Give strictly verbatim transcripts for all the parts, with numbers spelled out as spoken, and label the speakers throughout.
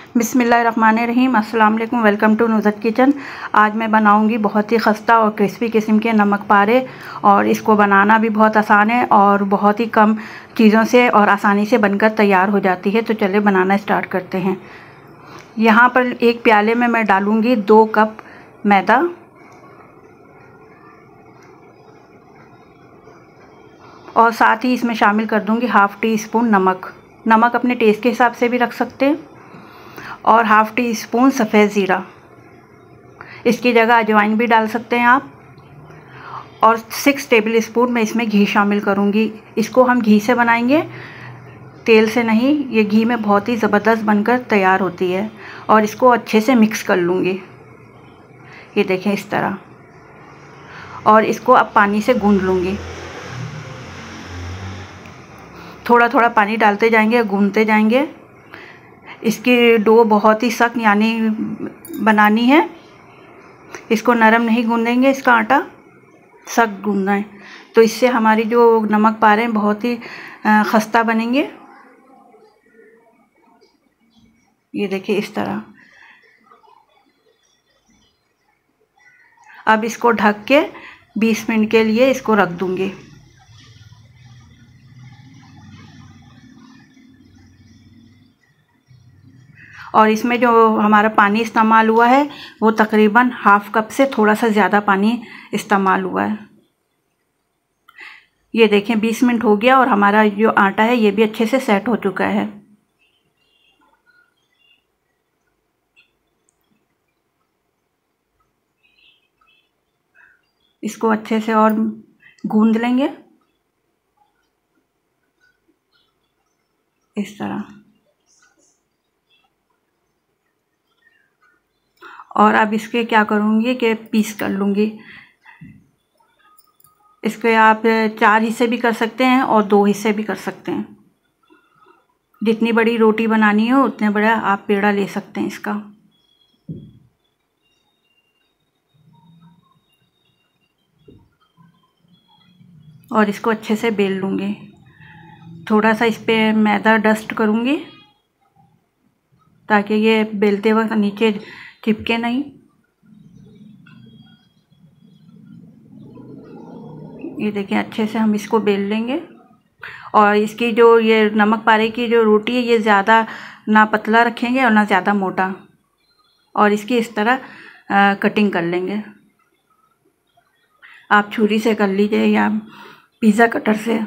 Speaker 1: बिस्मिल्लाहिर्रहमानिर्रहीम। अस्सलाम वालेकुम। Welcome to Nuzhat kitchen. आज मैं बनाऊंगी बहुत ही खस्ता और क्रिस्पी किस्म के नमक पारे, और इसको बनाना भी बहुत आसान है और बहुत ही कम चीज़ों से और आसानी से बनकर तैयार हो जाती है। तो चलिए बनाना स्टार्ट करते हैं। यहाँ पर एक प्याले में मैं डालूँगी दो कप मैदा, और साथ ही इसमें शामिल कर दूँगी हाफ़ टी स्पून नमक। नमक अपने टेस्ट के हिसाब से भी रख सकते हैं। और हाफ़ टी स्पून सफ़ेद ज़ीरा, इसकी जगह अजवाइन भी डाल सकते हैं आप। और सिक्स टेबल स्पून मैं इसमें घी शामिल करूँगी। इसको हम घी से बनाएंगे, तेल से नहीं। ये घी में बहुत ही ज़बरदस्त बनकर तैयार होती है। और इसको अच्छे से मिक्स कर लूँगी, ये देखें इस तरह। और इसको अब पानी से गूँध लूँगी। थोड़ा थोड़ा पानी डालते जाएंगे, गूँधते जाएंगे। इसकी डो बहुत ही सख्त यानी बनानी है, इसको नरम नहीं गूँधेंगे, इसका आटा सख्त गूँधना है। तो इससे हमारी जो नमक पारे हैं बहुत ही खस्ता बनेंगे। ये देखिए इस तरह। अब इसको ढक के बीस मिनट के लिए इसको रख दूँगी। और इसमें जो हमारा पानी इस्तेमाल हुआ है वो तकरीबन हाफ कप से थोड़ा सा ज़्यादा पानी इस्तेमाल हुआ है। ये देखें बीस मिनट हो गया और हमारा जो आटा है ये भी अच्छे से सेट हो चुका है। इसको अच्छे से और गूंद लेंगे इस तरह। और अब इसके क्या करूँगी कि पीस कर लूँगी। इसके आप चार हिस्से भी कर सकते हैं और दो हिस्से भी कर सकते हैं। जितनी बड़ी रोटी बनानी हो उतने बड़ा आप पेड़ा ले सकते हैं इसका। और इसको अच्छे से बेल लूँगी। थोड़ा सा इस पर मैदा डस्ट करूँगी ताकि ये बेलते वक्त नीचे चिपके नहीं। ये देखें अच्छे से हम इसको बेल लेंगे। और इसकी जो ये नमक पारे की जो रोटी है ये ज़्यादा ना पतला रखेंगे और ना ज़्यादा मोटा। और इसकी इस तरह आ, कटिंग कर लेंगे। आप छुरी से कर लीजिए या पिज़्ज़ा कटर से।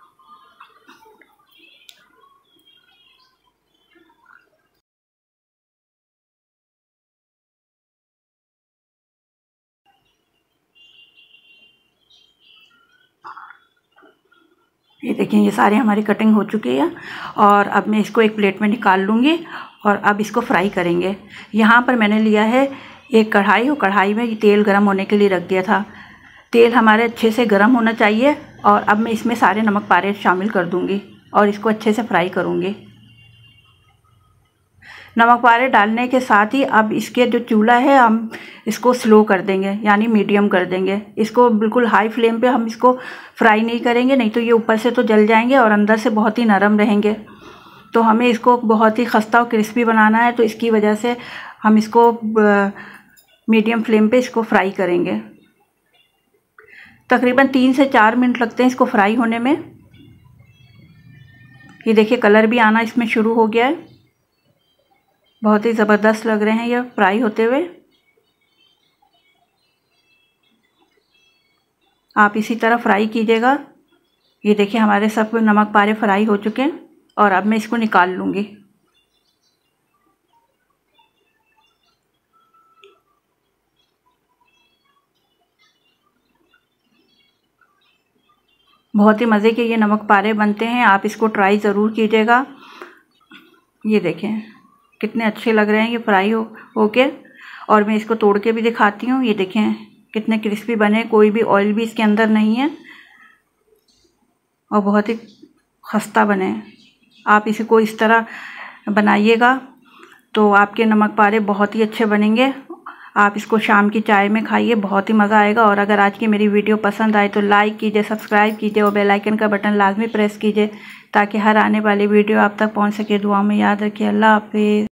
Speaker 1: ये देखिए ये सारे हमारी कटिंग हो चुकी है। और अब मैं इसको एक प्लेट में निकाल लूँगी और अब इसको फ्राई करेंगे। यहाँ पर मैंने लिया है एक कढ़ाई, और कढ़ाई में तेल गरम होने के लिए रख दिया था। तेल हमारे अच्छे से गरम होना चाहिए। और अब मैं इसमें सारे नमक पारे शामिल कर दूँगी और इसको अच्छे से फ्राई करूँगी। नमक पारे डालने के साथ ही अब इसके जो चूल्हा है हम इसको स्लो कर देंगे यानी मीडियम कर देंगे। इसको बिल्कुल हाई फ्लेम पे हम इसको फ्राई नहीं करेंगे, नहीं तो ये ऊपर से तो जल जाएंगे और अंदर से बहुत ही नरम रहेंगे। तो हमें इसको बहुत ही खस्ता और क्रिस्पी बनाना है, तो इसकी वजह से हम इसको मीडियम फ्लेम पे इसको फ्राई करेंगे। तकरीबन तीन से चार मिनट लगते हैं इसको फ्राई होने में। ये देखिए कलर भी आना इसमें शुरू हो गया है। बहुत ही ज़बरदस्त लग रहे हैं ये फ्राई होते हुए। आप इसी तरह फ्राई कीजिएगा। ये देखिए हमारे सब नमक पारे फ्राई हो चुके हैं। और अब मैं इसको निकाल लूँगी। बहुत ही मज़े के ये नमक पारे बनते हैं, आप इसको ट्राई ज़रूर कीजिएगा। ये देखें कितने अच्छे लग रहे हैं ये फ्राई हो होके। और मैं इसको तोड़ के भी दिखाती हूँ। ये देखें कितने क्रिस्पी बने, कोई भी ऑयल भी इसके अंदर नहीं है और बहुत ही खस्ता बने। आप इसको इस तरह बनाइएगा तो आपके नमक पारे बहुत ही अच्छे बनेंगे। आप इसको शाम की चाय में खाइए, बहुत ही मज़ा आएगा। और अगर आज की मेरी वीडियो पसंद आए तो लाइक कीजिए, सब्सक्राइब कीजिए और बेल आइकन का बटन लाजमी प्रेस कीजिए ताकि हर आने वाली वीडियो आप तक पहुंच सके। दुआ में याद रखिए। अल्लाह हाफिज़।